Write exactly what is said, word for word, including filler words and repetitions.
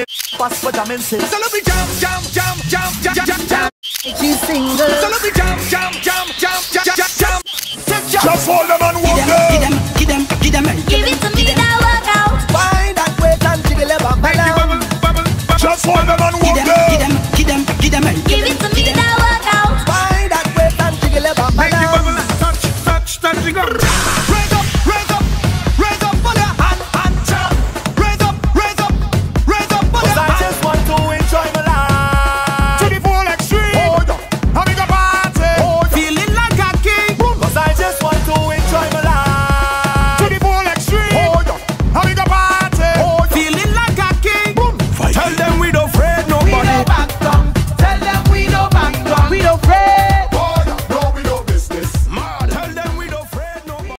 Pass for jam and sing. So let me jam, jam, jam, jam, jam, jam, jam. She's single. So let me jam, jam, jam, jam, jam, jam, jam. Just hold them and walk them. Give them, give them, give them, Give it to me, that work out. Find that way and jiggle it back down. Just hold them and walk give them. them, give them, give them, Give it to me, that work out. Find that way and jiggle it back down. Touch, touch, touch, jiggle.